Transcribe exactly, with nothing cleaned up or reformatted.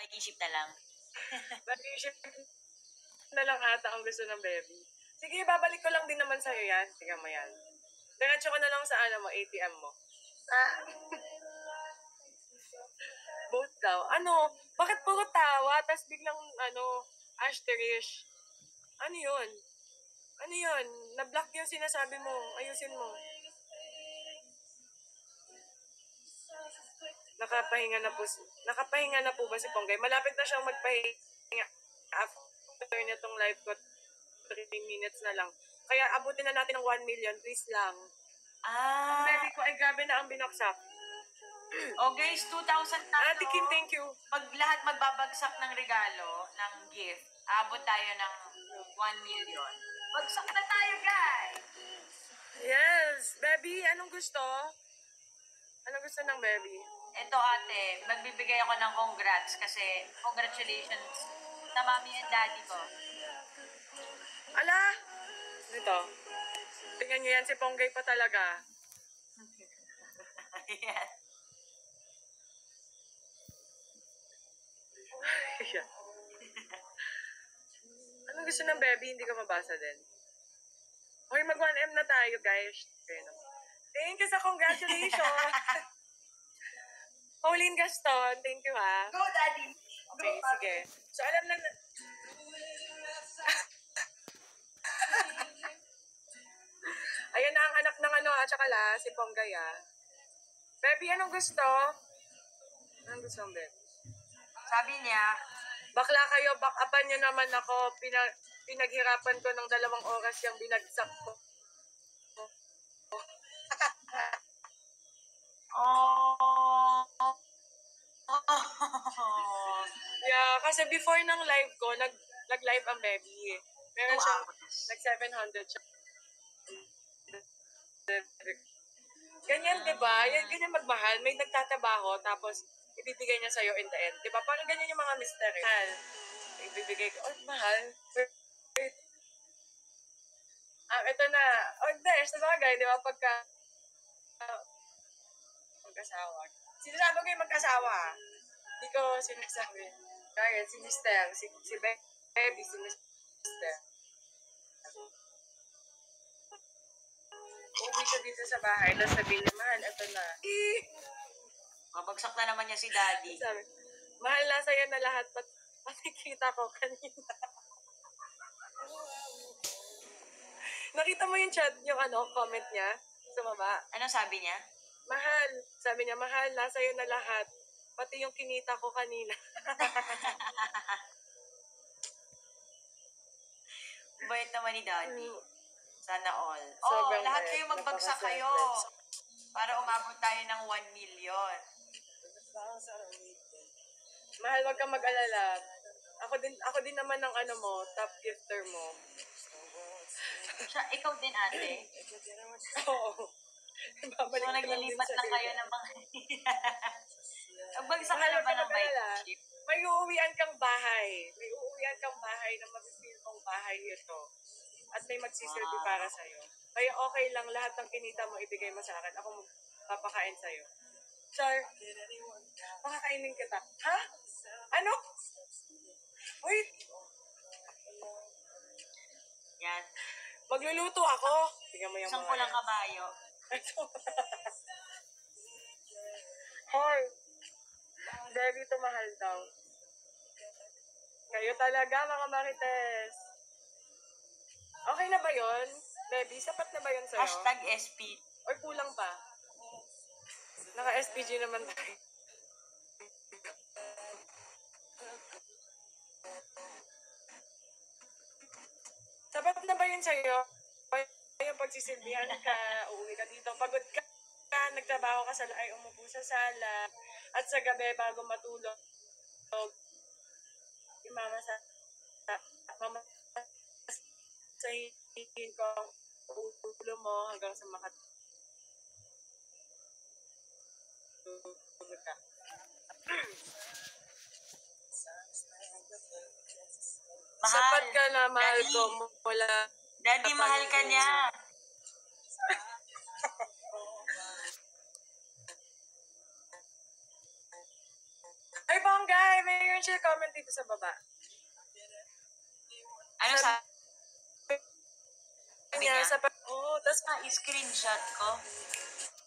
Mag-isip na lang. Mag-isip na lang ata ang gusto ng baby. Sige, babalik ko lang din naman sa'yo yan. Sige mo yan. Diretso ko na lang sa ano mo, A T M mo. Ah. Both daw. Ano? Bakit puro tawa? Tapos biglang, ano, asterisk. Ano yun? Ano yun? Na-block yung sinasabi mo. Ayusin mo. Nakapahinga na po. Nakapahinga na po ba si Ponggay? Malapit na siyang magpahinga. After nitong live ko, three minutes na lang. Kaya abutin na natin ng one million. Please lang. Ah. Ang baby ko ay grabe na ang binaksak. Oh guys, two thousand na Ate Kim, thank you. Pag lahat magbabagsak ng regalo, ng gift, abot tayo ng one million. Bagsak na tayo, guys! Yes! Baby, anong gusto? Anong gusto ng baby? Ito ate, magbibigay ako ng congrats kasi congratulations sa mami and daddy ko. Ala! Dito. Tingnan niyo yan, si Ponggay pa talaga. Ayan. Anong gusto ng baby? Hindi ko mabasa din. Hoy, mag one M na tayo, guys. Thank you sa congratulations. Pauline Gaston, thank you ha. Go, daddy! Okay, sige. So, alam na na... Ayan na ang anak ng ano ha, tsaka la, si Ponggay ha. Baby, anong gusto? Anong gusto ng baby? Sabi niya, bakla kayo, back-upan nyo naman ako. Pinag pinaghirapan ko ng dalawang oras yung binagsak ko. oh, Yeah, kasi before ng live ko, nag nag-live ang baby. Meron siyang like seven hundred siya. Ganyan, di ba? Yan, ganyan magmahal. May nagtatabaho, tapos ibibigay niya sa'yo in the end. Di ba? Parang ganyan yung mga mister eh. Mahal. Ibibigay ko, oh, mahal. Wait. Ah, ito na. Oh, there's the bagay, di ba? Pagka, uh, mag-asawa. Sinasabi ko yung mag-asawa. Hindi ko sinasabi. Kaya, si mister, si, si baby, si mister. Uwi siya dito sa bahay, tapos sabihin niya, mahal, ito na. mabagsak na naman niya si daddy. Sabi, mahal na sa'yo na lahat, pat patikita ko kanina. Nakita mo yung chat, yung ano, comment niya sa baba? Ano sabi niya? Mahal. Sabi niya, mahal, nasa iyo na lahat. Pati yung kinita ko kanina. Bait naman ni daddy. Sana all. Sobrang oh, lahat bait. kayo magbagsak kayo. Para umabot tayo ng one million. Mahal, wag kang mag-alala. Ako din, ako din naman ng ano mo, top gifter mo. Siya, ikaw din ate? Oo. So, naglilipat lang kayo ng mga... Nagbagsak ka na ba ng bike ship? May uuwian kang bahay. May uuwian kang bahay na mag-feel kong bahay ito. At may magsisilbi wow. para sa'yo. Kaya okay lang lahat ng kinita mo ibigay mo sa akin. Ako papakain sa'yo. Char, pakakainin kita. Ha? Ano? Wait. Yan. Magluluto ako. Tingnan mo yung isang mga... pulang kabayo. Hoy. Very to mahal daw. Kayo talaga, mga marites. Okay na ba yun? Baby, sapat na ba yun sa'yo? Hashtag S P. Or kulang pa? Naka-S P G naman tayo. Sapat na ba yun sa'yo? Yung pagsisilbihan ka, uuwi ka dito, pagod ka, nagtrabaho ka sa ay umupo sa sala, at sa gabi bago matulog, yung mama sa, mama sa hihin ko, ulo mo hanggang sa makat. Tulog ka. Mahal. Sapat ka na, mahal Daddy. ko. Wala. Daddy, mahal ka niya. Ay, Bonggay! Mayroon siya comment dito sa baba. Ano sa... Niya, niya? sa pag... Oo, oh, tapos Ah, screenshot ko.